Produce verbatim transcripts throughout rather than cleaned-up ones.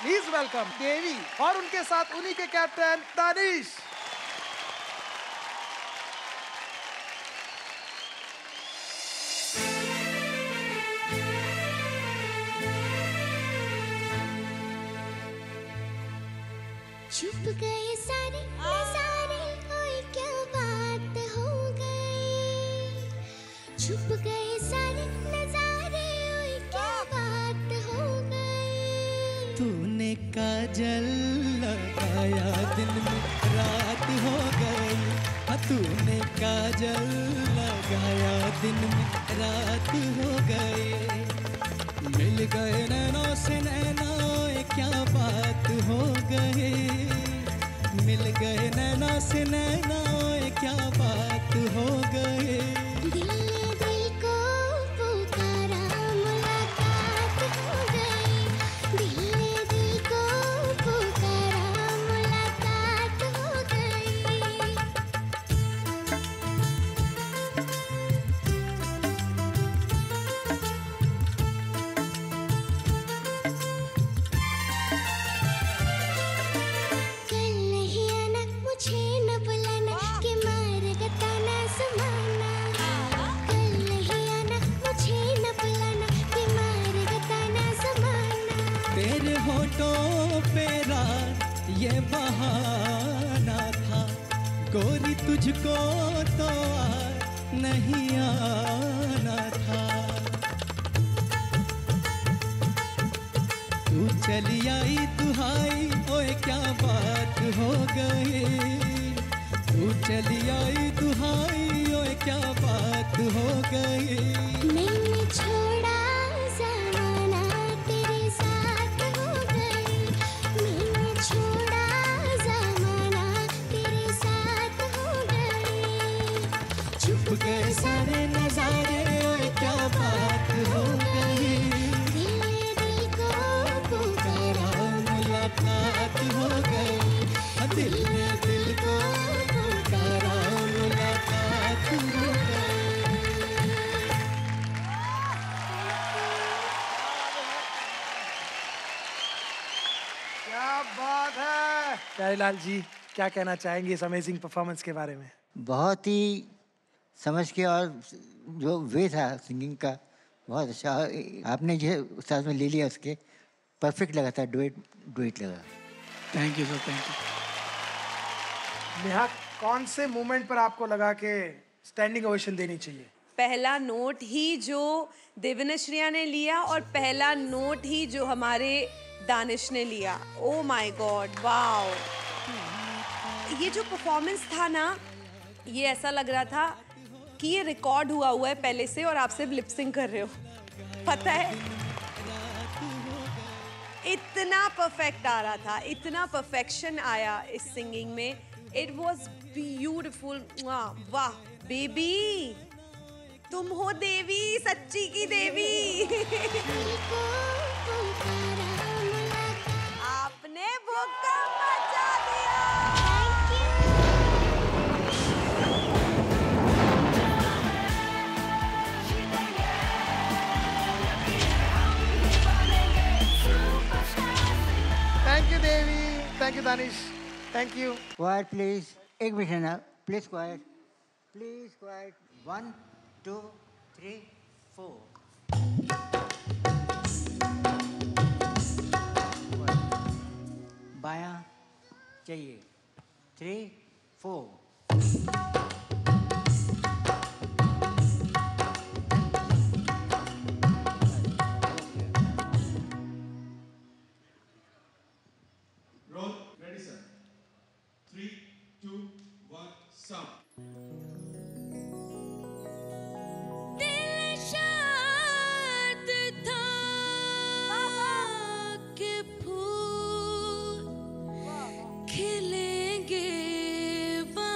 Please welcome देवी और उनके साथ उन्हीं के कैप्टन दानिश। छुप गए सारे नजारे, ओए क्या बात हो गई। छुप गए सारे नजारे, ओए क्या बात हो गई। तूने काजल लगाया दिन में रात हो गई। हाँ तूने काजल लगाया दिन में रात हो गई। मिल गए नैनों से नैना, क्या बात हो गई। मिल गए नैना से नैना, क्या बात हो गई। दिल ने दिल को पुकारा, मुलाकात हो गई। दिल ने दिल को पुकारा, मुलाकात हो गई। ये बहाना था गोरी, तुझको तो नहीं आना था। तू चली आई दुहाई, ओए क्या बात हो गई। तू चली आई दुहाई, ओए क्या बात हो गई। मैंने छोड़ा ज़माना, तेरे साथ हो गई। मैंने छोड़ा ज़माना, तेरे साथ हो गई। छुप गए सारे नजारे, ओए क्या बात हो गई। दिल ने दिल को पुकारा, मुलाकात हो गई। दिल ने दिल को पुकारा, मुलाकात हो गई। क्या बात है प्यारेलाल जी, क्या कहना चाहेंगे इस अमेजिंग परफॉर्मेंस के बारे में? बहुत ही समझ के और जो वे था सिंगिंग का बहुत अच्छा। आपने जो साथ में ले लिया उसके परफेक्ट लगा था, डुएट डुएट लगा। Thank you sir, thank you. Neha, कौन से मोमेंट पर आपको लगा कि स्टैंडिंग ओवेशन देनी चाहिए? पहला नोट ही जो देवनश्रिया ने लिया और पहला नोट ही जो हमारे दानिश ने लिया। Oh my god, wow. ये जो परफॉर्मेंस था ना, ये ऐसा लग रहा था कि ये रिकॉर्ड हुआ हुआ है पहले से और आप सिर्फ लिपसिंग कर रहे हो। पता है, इतना परफेक्ट आ रहा था, इतना परफेक्शन आया इस सिंगिंग में। It was beautiful. वाह बेबी, तुम हो देवी, सच्ची की देवी। आपने भूखा मचा दिया। Thank you Devi, thank you Danish, thank you. Quiet please, एक मिनट है ना, please quiet, please quiet. One two three four. बायां चाहिए, three four. Ready, sir. Three, two, one, sound. खिलेंगे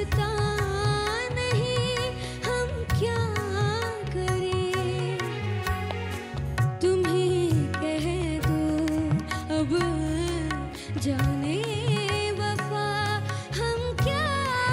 बचता नहीं, हम क्या करें? तुम्हें कह दूं अब जाने वफा, हम क्या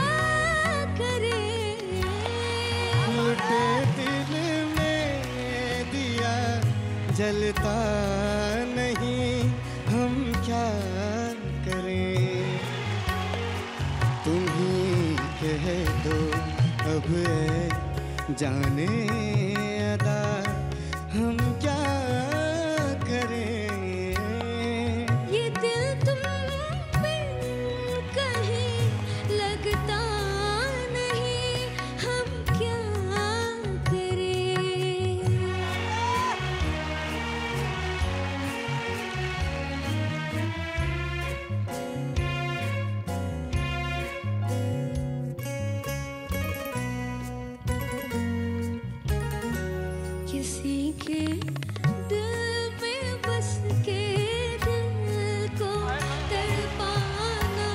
करें? टूटे दिल में दिया जलता नहीं, हम क्या करें? तुम ही कह दो अब ए जाने अदा, हम क्या करें? ये दिल तुम बिन कहीं लगता नहीं, हम क्या करें? किसी के दिल में बस के दिल को तड़पाना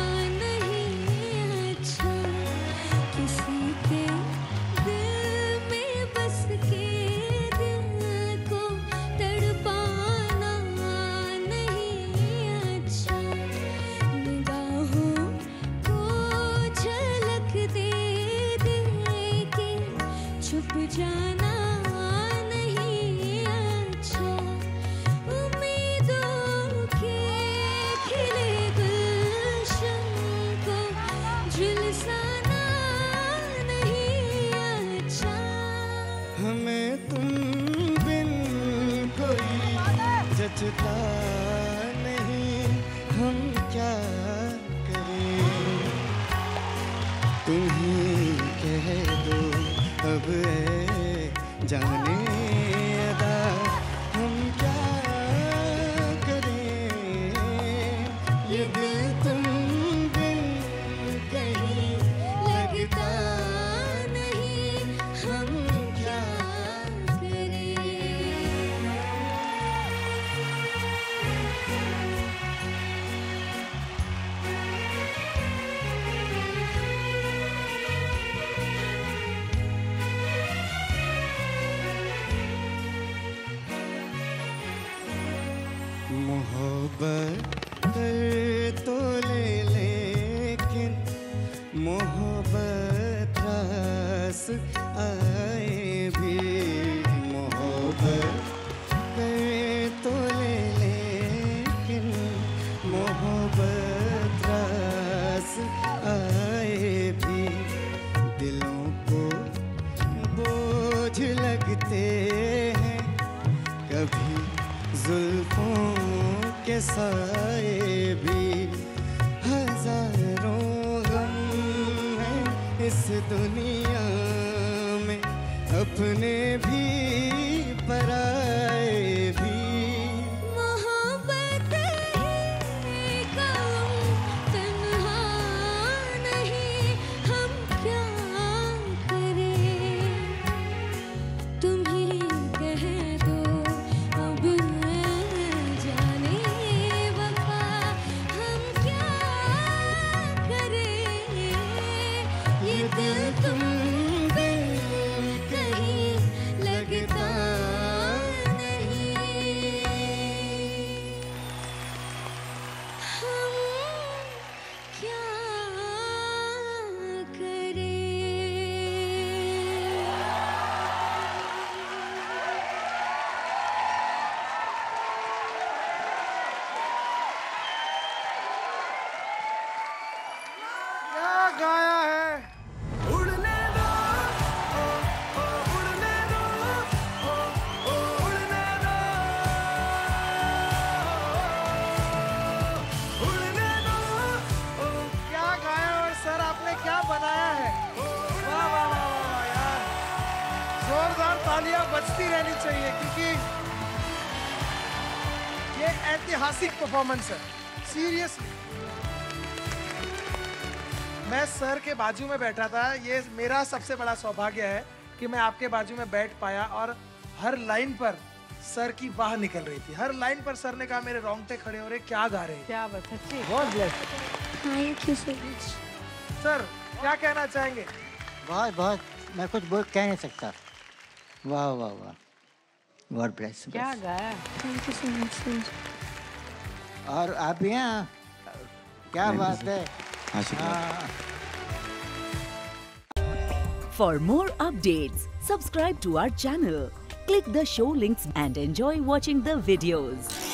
नहीं अच्छा। किसी के दिल में बस के दिल को तड़पाना नहीं अच्छा। निगाहों को झलक दे दे के छुप जाना नहीं अच्छा। उम्मीदों के खिले गुलशन को झुलसाना नहीं अच्छा। हमें तुम बिन कोई जचता नहीं, हम क्या करें? तुम ही कह दो अब ए जाने अदा, हम क्या करें? ये दिल तुम बिन कहीं लगता नहीं, हम क्या करें? मोहब्बत कर तो ले लेकिन मोहब्बत रास आए भी। मोहब्बत कर तो ले लेकिन मोहब्बत रास आए भी। दिलों को बोझ लगते हैं कभी जुल्फों के साए भी। हजारों गम हैं इस दुनिया में, अपने भी पराए भी। मोहब्बत है कौन तन्हा नहीं, हम क्या करें? तुम्हें कह दो अब जाने वफा, हम क्या करें? ये दिल तुम बिन कहीं लगता नहीं, हम क्या करें? क्या गाया है? उड़ने दो, ओ, ओ, उड़ने दो, ओ, ओ, उड़ने दो, उड़ने दो, ओ। क्या गाया और सर आपने क्या बनाया है? वाह वाह वाह वाह यार, जोरदार तालियां बजती रहनी चाहिए क्योंकि ये ऐतिहासिक परफॉर्मेंस है। सीरियसली मैं सर के बाजू में बैठा था, ये मेरा सबसे बड़ा सौभाग्य है कि मैं आपके बाजू में बैठ पाया और हर लाइन पर सर की वाह निकल रही थी। हर लाइन पर सर ने कहा मेरे रोंगटे खड़े हो रहे, क्या गा रहे हैं। क्या बात, सच्ची बहुत blessed. Thank you so much. Sir क्या कहना चाहेंगे? बहुत बहुत मैं कुछ बोल कह नहीं सकता। वाह वाह वाह, गॉड ब्लेस। क्या गाया। Thank you so much. और आप भी हैं, क्या बात है। आशीर्वाद। For more updates, subscribe to our channel, click the show links and enjoy watching the videos.